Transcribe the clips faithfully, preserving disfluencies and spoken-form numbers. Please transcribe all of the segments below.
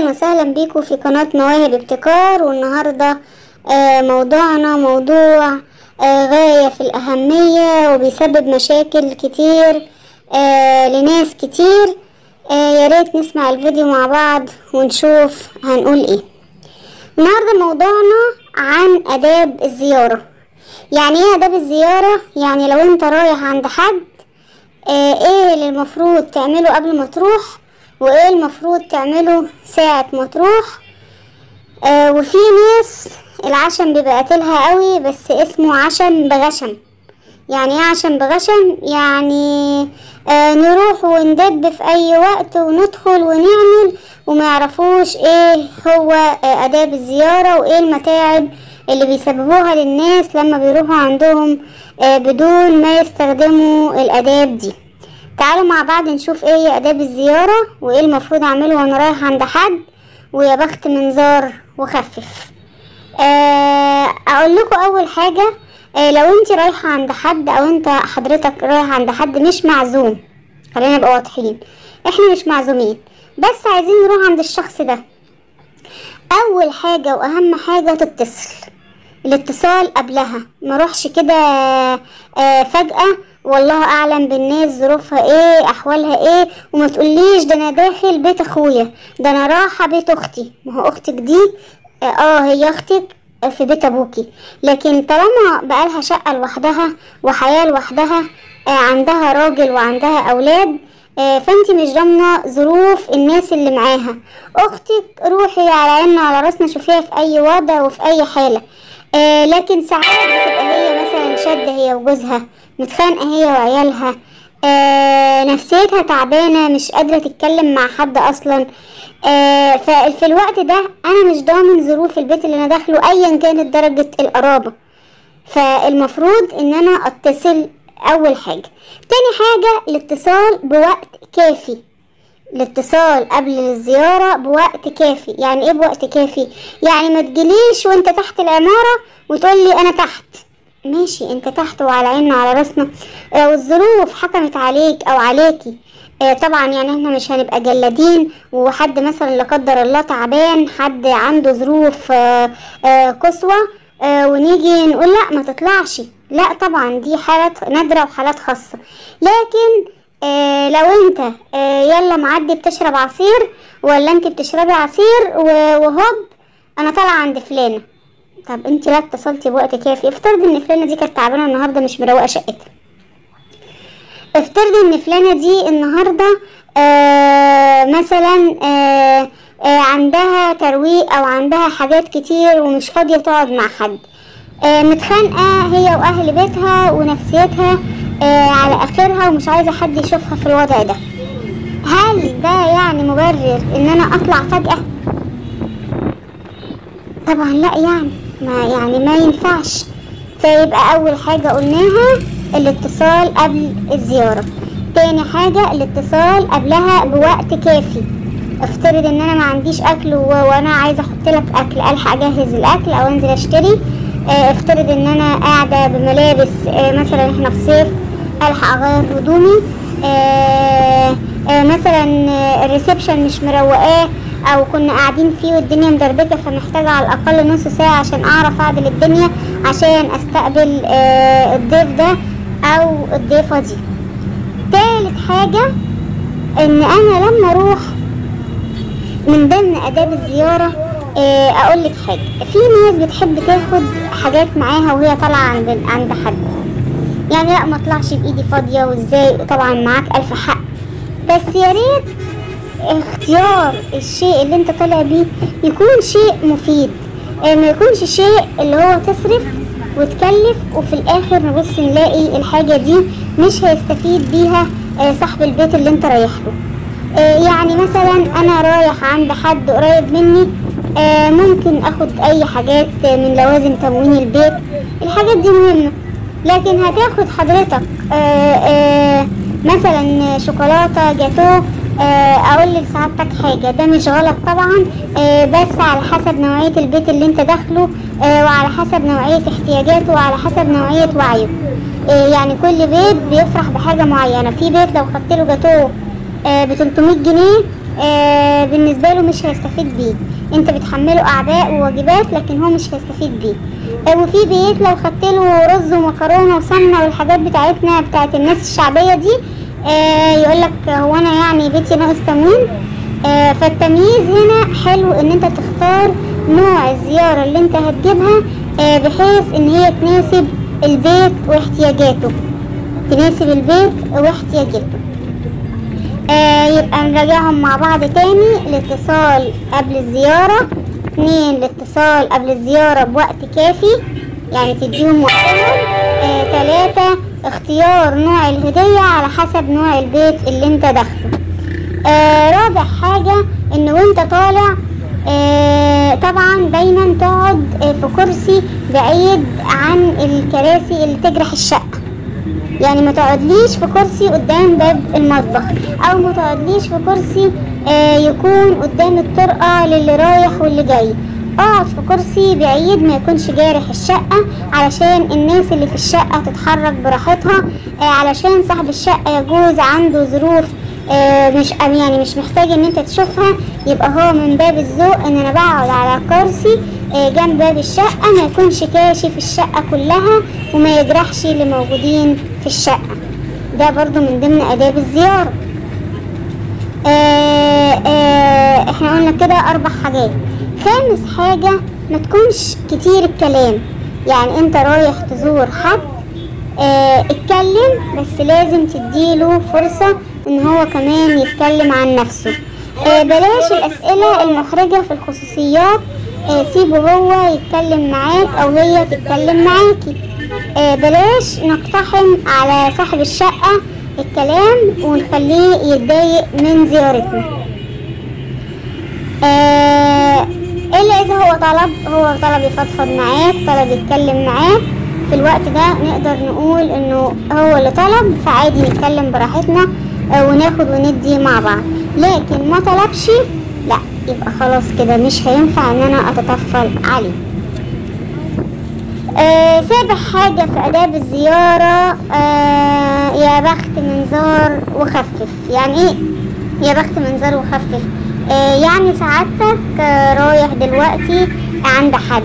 اهلا وسهلا بيكم في قناة مواهب ابتكار. والنهاردة آه موضوعنا موضوع آه غاية في الأهمية وبيسبب مشاكل كتير آه لناس كتير. آه يا ريت نسمع الفيديو مع بعض ونشوف هنقول ايه. النهاردة موضوعنا عن آداب الزيارة. يعني ايه آداب الزيارة؟ يعني لو انت رايح عند حد آه ايه اللي المفروض تعمله قبل ما تروح، وايه المفروض تعمله ساعة ما تروح. آه وفي ناس العشم بيبقى قاتلها قوي، بس اسمه عشم بغشم. يعني ايه عشم بغشم؟ يعني آه نروح وندب في اي وقت وندخل ونعمل وما يعرفوش ايه هو آه اداب الزيارة وايه المتاعب اللي بيسببوها للناس لما بيروحوا عندهم آه بدون ما يستخدموا الاداب دي. تعالوا مع بعض نشوف ايه هي اداب الزيارة وايه المفروض اعمله وانا رايح عند حد، ويا بخت من زار وخفف. آه اقول لكم اول حاجة، آه لو انت رايحة عند حد او انت حضرتك رايح عند حد مش معزوم، خلينا نبقى واضحين، احنا مش معزومين بس عايزين نروح عند الشخص ده. اول حاجة واهم حاجة تتصل. الاتصال قبلها، ما روحش كده آه فجأة والله اعلم بالناس ظروفها ايه احوالها ايه، وما تقوليش ده انا داخل بيت اخويا، ده انا رايحه بيت اختي. ما هو اختك دي اه هي اختك في بيت ابوكي، لكن طالما بقالها شقه لوحدها وحياه لوحدها، آه عندها راجل وعندها اولاد، آه فانت مش ضامنه ظروف الناس اللي معاها. اختك روحي على عيننا على راسنا، شوفيها في اي وضع وفي اي حاله. آه لكن ساعات بتبقى هي مثلا شادة هي وجوزها، متخانقة هي وعيالها، آه نفسيتها تعبانة، مش قادرة تتكلم مع حد اصلا. آه ففي الوقت ده انا مش ضامن ظروف البيت اللي انا داخله ايا كانت درجة القرابة. فالمفروض ان انا اتصل اول حاجة. تاني حاجة الاتصال بوقت كافي. الاتصال قبل الزيارة بوقت كافي. يعني ايه بوقت كافي؟ يعني ما تجيليش وانت تحت العمارة وتقولي انا تحت. ماشي انت تحت وعلى عيننا وعلى راسنا، لو الظروف حكمت عليك او عليكي آه طبعا يعني احنا مش هنبقى جلادين، وحد مثلا لا قدر الله تعبان، حد عنده ظروف آه آه قصوى آه ونيجي نقول لا ما تطلعش. لا طبعا دي حالات نادرة وحالات خاصة. لكن آه لو انت آه يلا معدي بتشرب عصير، ولا انت بتشربي عصير وهوب انا طالعه عند فلانه، طب انت لا اتصلتي بوقت كافي. افترض ان فلانه دي كانت تعبانه النهارده مش مروقه شقتها. افترض ان فلانه دي النهارده آه مثلا آه آه عندها ترويق او عندها حاجات كتير ومش فاضيه تقعد مع حد، آه متخانقه هي واهل بيتها ونفسيتها آه على اخرها ومش عايزه حد يشوفها في الوضع ده. هل ده يعني مبرر ان انا اطلع فجأة؟ طبعا لا، يعني ما يعني ما ينفعش. فيبقى اول حاجة قلناها الاتصال قبل الزيارة. تاني حاجة الاتصال قبلها بوقت كافي. افترض ان انا ما عنديش اكل و... وانا عايزة احط لك اكل، الحق اجهز الاكل او انزل اشتري. اه افترض ان انا قاعدة بملابس اه مثلا احنا في صيف، الحق اغير هدومي. آه آه مثلا الريسبشن مش مروقاه او كنا قاعدين فيه والدنيا مدربكه، فمحتاجه على الاقل نص ساعه عشان اعرف اعدل الدنيا عشان استقبل آه الضيف ده او الضيفه دي. تالت حاجه ان انا لما اروح من ضمن اداب الزياره آه اقول لك حاجه، في ناس بتحب تاخد حاجات معاها وهي طالعه عند عند حد. يعني لا ما اطلعش بايدي فاضيه، وازاي؟ طبعا معاك الف حق، بس يا ريت اختيار الشيء اللي انت طالع بيه يكون شيء مفيد، اه ما يكونش شيء اللي هو تصرف وتكلف وفي الاخر نبص نلاقي الحاجه دي مش هيستفيد بيها اه صاحب البيت اللي انت رايح له. اه يعني مثلا انا رايح عند حد قريب مني، اه ممكن اخد اي حاجات من لوازم تموين البيت، الحاجات دي مهمه. لكن هتاخد حضرتك آآ آآ مثلا شوكولاتة جاتوه، اقول لسعادتك حاجة ده مش غلط طبعا، بس على حسب نوعية البيت اللي انت داخله، وعلى حسب نوعية احتياجاته، وعلى حسب نوعية وعيه. يعني كل بيت بيفرح بحاجة معينة. في بيت لو خدت له جاتوه ب تلتمية جنيه آه بالنسبة له مش هيستفيد بيه، انت بتحمله اعباء وواجبات لكن هو مش هيستفيد بيه. آه وفي بيت لو خدت له رز ومكرونه وسمنه والحاجات بتاعتنا بتاعت الناس الشعبيه دي آه يقولك هو انا يعني بيتي ناقص تموين. آه فالتمييز هنا حلو ان انت تختار نوع الزياره اللي انت هتجيبها آه بحيث ان هي تناسب البيت واحتياجاته، تناسب البيت واحتياجاته. آه يبقى نراجعهم مع بعض تاني. الاتصال قبل الزيارة، اتنين الاتصال قبل الزيارة بوقت كافي يعني تديهم وقتهم. آه تلاتة اختيار نوع الهدية على حسب نوع البيت اللي انت داخله. آه رابع حاجة ان وانت طالع آه طبعا دايما تقعد آه في كرسي بعيد عن الكراسي اللي تجرح الشقة، يعني ما تقعدليش في كرسي قدام باب المطبخ او ما تقعدليش في كرسي آه يكون قدام الطرقة للي رايح واللي جاي. اقعد في كرسي بعيد ما يكونش جارح الشقة علشان الناس اللي في الشقة تتحرك براحتها، آه علشان صاحب الشقة يجوز عنده ظروف آه مش يعني مش محتاج ان انت تشوفها، يبقى هو من باب الذوق ان انا بقعد على كرسي آه جنب باب الشقة ما يكونش كاشف الشقة كلها وما يجرحش اللي موجودين في الشقة. ده برضو من ضمن آداب الزيارة. آه آه احنا قلنا كده اربع حاجات. خامس حاجة ما تكونش كتير الكلام، يعني انت رايح تزور حد آه اتكلم بس لازم تديله فرصة ان هو كمان يتكلم عن نفسه. آه بلاش الاسئلة المحرجة في الخصوصيات، آه سيبه هو يتكلم معاك او هي تتكلم معاكي. آه بلاش نقتحم على صاحب الشقة الكلام ونخليه يتضايق من زيارتنا. آه الا اذا هو طلب هو طلب يفضفض معاك، طلب يتكلم معاك، في الوقت ده نقدر نقول انه هو اللي طلب فعادي نتكلم براحتنا آه وناخد وندي مع بعض. لكن ما طلبش لا، يبقى خلاص كده مش هينفع ان انا اتطفل عليه. آه سابع حاجة في آداب الزيارة آه يا بخت من زار وخفف. يعني ايه يا بخت من زار وخفف؟ آه يعني سعادتك آه رايح دلوقتي عند حد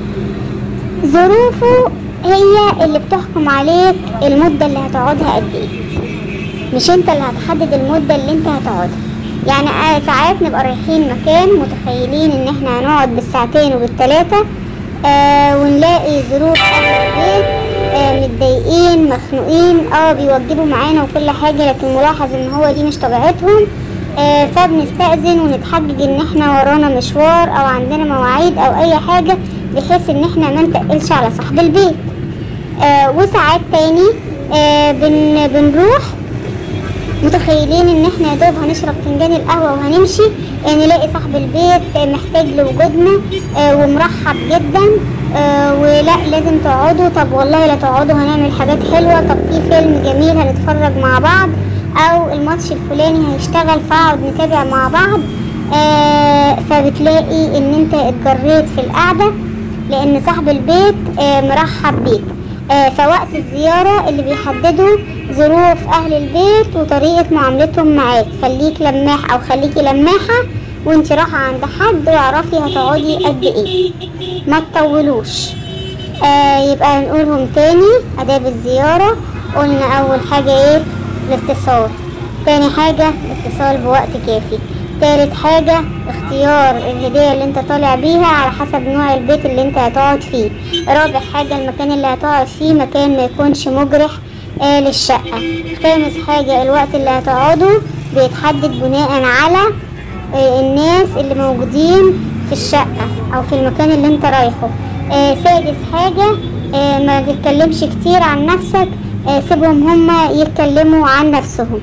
ظروفه هي اللي بتحكم عليك المدة اللي هتقعدها قد ايه، مش انت اللي هتحدد المدة اللي انت هتقعدها. يعني آه ساعات نبقى رايحين مكان متخيلين ان احنا هنقعد بالساعتين وبالتلاتة آه ونلاقي ظروف اهل البيت آه متضايقين مخنوقين اه بيوجبوا معانا وكل حاجة، لكن ملاحظ ان هو دي مش طبيعتهم آه فبنستأذن ونتحجج ان احنا ورانا مشوار او عندنا مواعيد او اي حاجة بحيث ان احنا ما نتقلش على صاحب البيت. آه وساعات تاني آه بن بنروح متخيلين ان احنا يا دوب هنشرب فنجان القهوة وهنمشي آه نلاقي صاحب البيت محتاج لوجودنا آه ومرحب جدا آه ولا لازم تقعدوا، طب والله لا تقعدوا هنعمل حاجات حلوة، طب في فيلم جميل هنتفرج مع بعض، او الماتش الفلاني هيشتغل فاقعد نتابع مع بعض. آه فبتلاقي ان انت اتجريت في القعدة لان صاحب البيت آه مرحب بيك. آه فوقت الزيارة اللي بيحددوا ظروف اهل البيت وطريقة معاملتهم معاك. خليك لماح او خليكي لماحة وانت رايحة عند حد واعرفي هتقعدي قد ايه، ما تطولوش. آه يبقى هنقولهم تاني. آداب الزيارة قلنا اول حاجة ايه؟ الاتصال. تاني حاجة الاتصال بوقت كافي. تالت حاجة اختيار الهدية اللي انت طالع بيها على حسب نوع البيت اللي انت هتقعد فيه. رابع حاجة المكان اللي هتقعد فيه مكان ما يكونش مجرح آه للشقة. خامس حاجة الوقت اللي هتقعده بيتحدد بناء على آه الناس اللي موجودين في الشقة او في المكان اللي انت رايحه. آه سادس حاجة آه ما تتكلمش كتير عن نفسك، آه سيبهم هما يتكلموا عن نفسهم.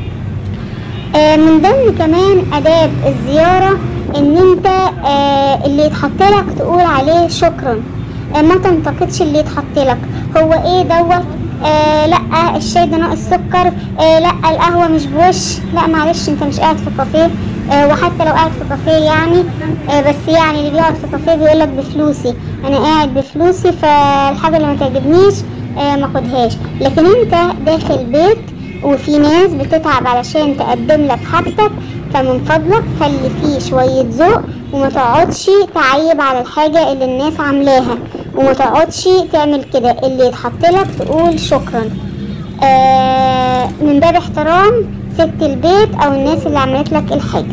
آه من ضمن كمان آداب الزيارة ان انت آه اللي يتحطلك تقول عليه شكرا، آه ما تنتقدش اللي يتحطلك. هو ايه دوت آه لا الشاي ده ناقص سكر، آه لا القهوة مش بوش، لا معلش انت مش قاعد في كافيه. آه وحتى لو قاعد في كافيه يعني آه بس يعني اللي بيقعد في كافيه بيقولك بفلوسي، انا قاعد بفلوسي فالحاجة اللي ما تعجبنيش آه ما خدهاش. لكن انت داخل بيت وفي ناس بتتعب علشان تقدم لك حاجتك، فمن فضلك خلي فيه شوية ذوق، وما تقعدش تعيب على الحاجة اللي الناس عاملاها، وما تقعدش تعمل كده. اللي يتحطلك تقول شكرا، آه من باب احترام ست البيت او الناس اللي عملت لك الحاجة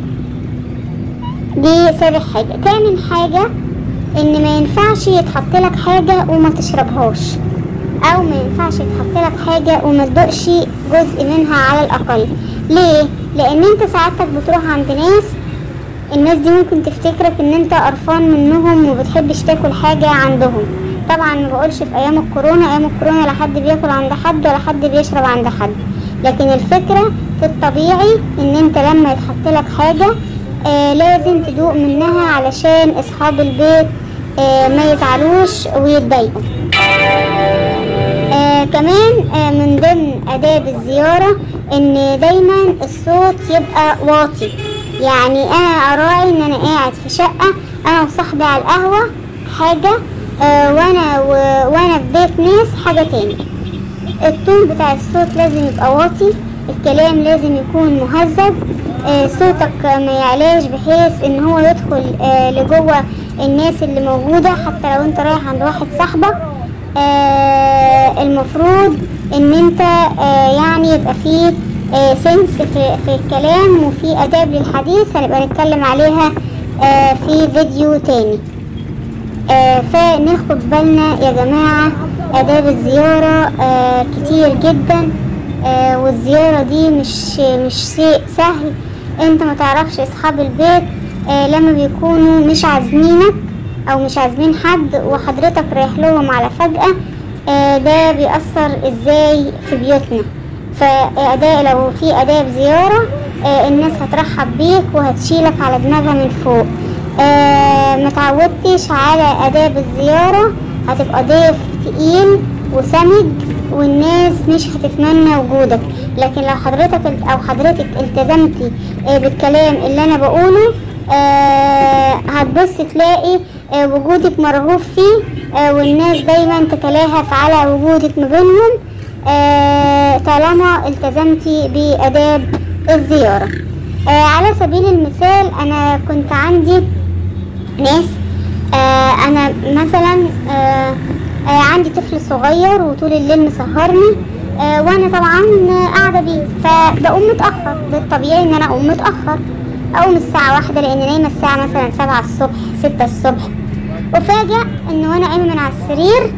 دي. سابع حاجة. تامن حاجة ان ما ينفعش يتحطلك حاجة وما تشربهاش، او ما ينفعش يتحطلك حاجة وما تدوقش جزء منها على الاقل. ليه؟ لان انت ساعتك بتروح عند ناس، الناس دي ممكن تفتكرك ان انت قرفان منهم وبتحبش تاكل حاجة عندهم. طبعا ما بقولش في ايام الكورونا، ايام الكورونا لا حد بياكل عند حد ولا حد بيشرب عند حد، لكن الفكرة في الطبيعي ان انت لما يتحطلك حاجة آه لازم تدوق منها علشان اصحاب البيت آه ما يزعلوش ويتضايقوا. آه كمان آه من ضمن آداب الزيارة ان دايما الصوت يبقى واطي. يعني انا اراعي ان انا قاعد في شقة انا وصاحبي على القهوة حاجة، آه وانا و... وانا في بيت ناس حاجة تاني. التون بتاع الصوت لازم يبقى واطي، الكلام لازم يكون مهذب، آه صوتك ما يعلاش بحيث ان هو يدخل آه لجوه الناس اللي موجودة. حتى لو انت رايح عند واحد صاحبك آه المفروض ان انت آه يعني يبقى فيه آه سنس في, في الكلام وفي اداب للحديث، هنبقى نتكلم عليها آه في فيديو تاني. آه فناخد بالنا يا جماعة آداب الزيارة آه كتير جدا، آه والزيارة دي مش مش شيء سهل. انت ما تعرفش اصحاب البيت آه لما بيكونوا مش عازمينك او مش عازمين حد وحضرتك رايح لهم على فجأة، آه ده بيأثر ازاي في بيوتنا. فأداء لو في آداب زيارة آه الناس هترحب بيك وهتشيلك على دماغها من فوق. آه متعودتش على آداب الزيارة هتبقى ضيف تقيل وسمج والناس مش هتتمنى وجودك. لكن لو حضرتك او حضرتك التزمتي آه بالكلام اللي انا بقوله آه هتبص تلاقي آه وجودك مرغوب فيه، آه والناس دايما تتلاهف على وجودك ما بينهم آه طالما التزمتي بآداب الزيارة. آه على سبيل المثال انا كنت عندي ناس، آه انا مثلا آه آه عندي طفل صغير وطول الليل مسهرني، آه وانا طبعا قاعده بيه فبقوم متاخر. ده الطبيعي ان انا اقوم متاخر، اقوم الساعه واحدة لان نايمه الساعه مثلا سبعة الصبح ستة الصبح. وفاجأ ان وانا قايمه من على السرير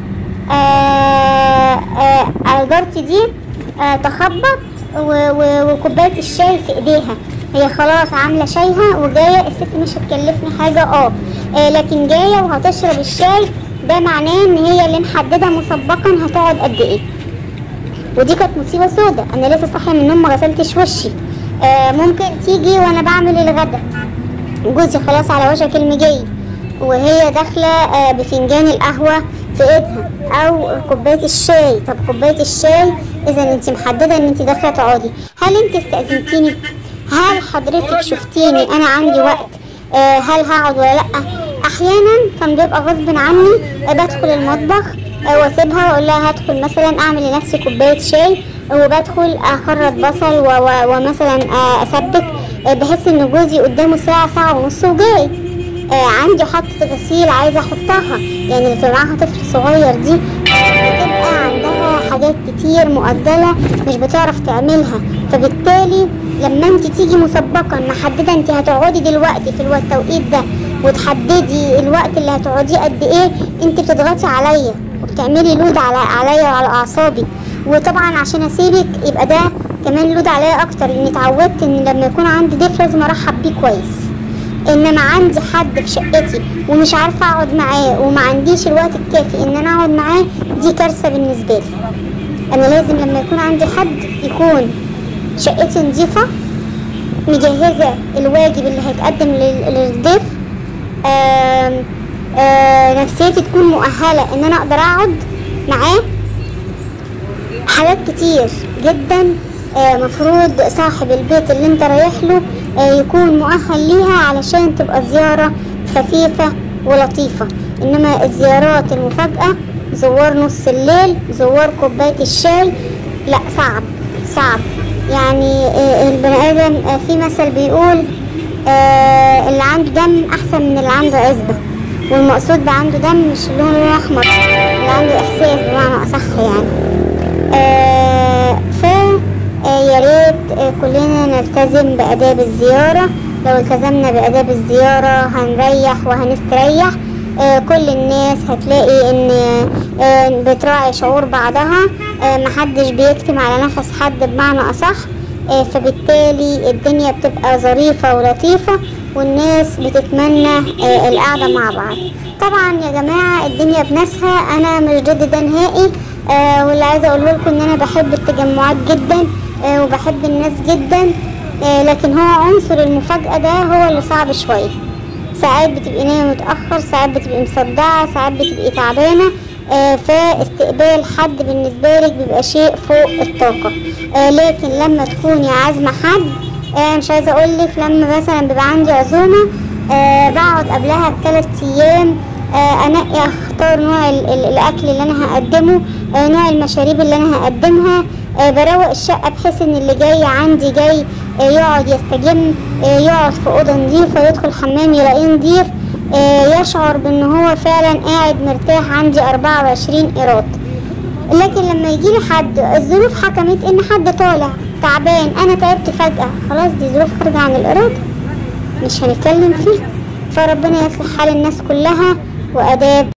آه آه جارتي دي آه تخبط وكوبايه الشاي في ايديها. هي خلاص عامله شايها وجايه، الست مش هتكلفني حاجه اه آه، لكن جايه وهتشرب الشاي. ده معناه ان هي اللي محدده مسبقا هتقعد قد ايه. ودي كانت مصيبه سودا، انا لسه صاحيه من النوم ما غسلتش وشي. آه ممكن تيجي وانا بعمل الغدا جوزي خلاص على وشك المجي وهي داخله آه بفنجان القهوه في ايدها او كوبايه الشاي. طب كوبايه الشاي اذا انت محدده ان انت داخله تقعدي. هل انت استاذنتيني؟ هل حضرتك شفتيني انا عندي وقت آه هل هقعد ولا لا؟ احيانا كان بيبقى غصب عني آه بدخل المطبخ آه واسيبها واقول لها هدخل مثلا اعمل لنفسي كوبايه شاي وبدخل اخرط بصل ومثلا آه اسبك آه بحس ان جوزي قدامه ساعه ساعه ونص وجاي. آه عندي حطة غسيل عايزة احطها، يعني اللي بتبقى معاها طفل صغير دي بتبقى عندها حاجات كتير مؤجلة مش بتعرف تعملها. فبالتالي لما انت تيجي مسبقا محددة انت هتقعدي دلوقتي في التوقيت ده وتحددي الوقت اللي هتقعديه قد ايه، انت بتضغطي عليا وبتعملي لود على عليا وعلى اعصابي. وطبعا عشان اسيبك يبقى ده كمان لود عليا اكتر، لاني اتعودت ان لما يكون عندي ضيف لازم ارحب بيه كويس. انما عندي حد في شقتي ومش عارفه اقعد معاه وما عنديش الوقت الكافي ان انا اقعد معاه، دي كارثه بالنسبه لي. انا لازم لما يكون عندي حد يكون شقتي نظيفه مجهزه الواجب اللي هيتقدم للضيف، آآ آآ نفسيتي تكون مؤهله ان انا اقدر اقعد معاه. حاجات كتير جدا مفروض صاحب البيت اللي انت رايح له يكون مؤهل ليها علشان تبقى زيارة خفيفة ولطيفة. انما الزيارات المفاجأة، زوار نص الليل، زوار كوباية الشاي، لا صعب صعب. يعني آه البني ادم آه في مثل بيقول آه اللي عنده دم احسن من اللي عنده عزبة، والمقصود بعنده دم مش اللون الاحمر، اللي عنده احساس بمعنى اصح يعني. آه ف آه يا ريت آه كلنا نلتزم باداب الزيارة. لو التزمنا باداب الزيارة هنريح وهنستريح. آه كل الناس هتلاقي ان آه بتراعي شعور بعضها، آه محدش بيكتم على نفس حد بمعنى اصح. آه فبالتالي الدنيا بتبقى ظريفة ولطيفة، والناس بتتمنى آه القعدة مع بعض. طبعا يا جماعة الدنيا بناسها، انا مش ضد ده نهائي. آه واللي عايزة اقوله لكم ان انا بحب التجمعات جدا آه وبحب الناس جدا، آه لكن هو عنصر المفاجأة ده هو اللي صعب شوية. ساعات بتبقي نايمة متأخر، ساعات بتبقي مصدعة، ساعات بتبقي تعبانة، آه فاستقبال حد بالنسبة لك بيبقى شيء فوق الطاقة. آه لكن لما تكوني عازمة حد، آه مش عايزة اقولك لما مثلا بيبقى عندي عزومة آه بقعد قبلها بثلاث ايام آه انقي اختار نوع ال ال الاكل اللي انا هقدمه، آه نوع المشاريب اللي انا هقدمها، آه بروق الشقة بحيث ان اللي جاي عندي جاي آه يقعد يستجم، آه يقعد في اوضة نظيفة، يدخل حمام يلاقيه نضيف، آه يشعر بان هو فعلا قاعد مرتاح عندي اربعة وعشرين قيراط. لكن لما يجيلي حد الظروف حكمت ان حد طالع تعبان، انا تعبت فجأة، خلاص دي ظروف خارجة عن الارادة مش هنتكلم فيها. فربنا يصلح حال الناس كلها واداب